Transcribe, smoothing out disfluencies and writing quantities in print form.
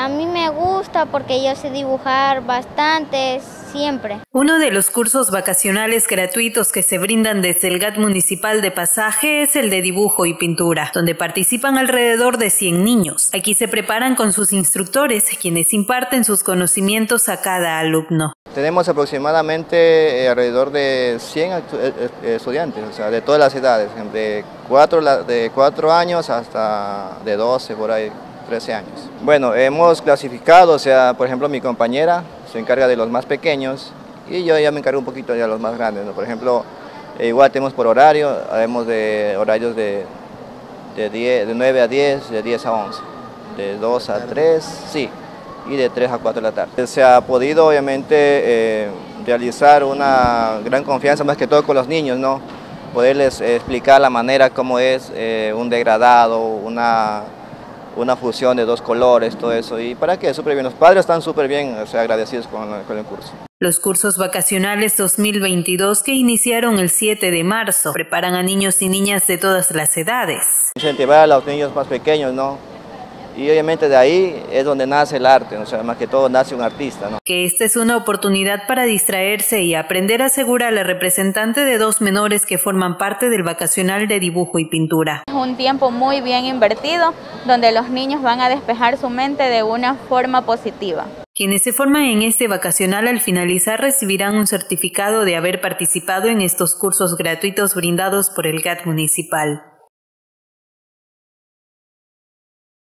A mí me gusta porque yo sé dibujar bastante, siempre. Uno de los cursos vacacionales gratuitos que se brindan desde el GAT Municipal de Pasaje es el de dibujo y pintura, donde participan alrededor de 100 niños. Aquí se preparan con sus instructores, quienes imparten sus conocimientos a cada alumno. Tenemos aproximadamente alrededor de 100 estudiantes, o sea, de todas las edades, de 4 años hasta de 12, por ahí, 13 años. Bueno, hemos clasificado, o sea, por ejemplo, mi compañera se encarga de los más pequeños y yo ya me encargo un poquito de los más grandes, ¿no? Por ejemplo, igual tenemos por horario, haremos de horarios de 9 a 10, de 10 a 11, de 2 a 3, sí, y de 3 a 4 de la tarde. Se ha podido obviamente realizar una gran confianza, más que todo con los niños, ¿no? Poderles explicar la manera como es un degradado, una fusión de dos colores, todo eso, y para que súper bien, los padres están súper bien, o sea, agradecidos con el curso. Los cursos vacacionales 2022 que iniciaron el 7 de marzo preparan a niños y niñas de todas las edades. Incentivar a los niños más pequeños, ¿no? Y obviamente de ahí es donde nace el arte, o sea, más que todo nace un artista, ¿no? Que esta es una oportunidad para distraerse y aprender, asegura la representante de 2 menores que forman parte del vacacional de dibujo y pintura. Es un tiempo muy bien invertido, donde los niños van a despejar su mente de una forma positiva. Quienes se forman en este vacacional al finalizar recibirán un certificado de haber participado en estos cursos gratuitos brindados por el GAT Municipal.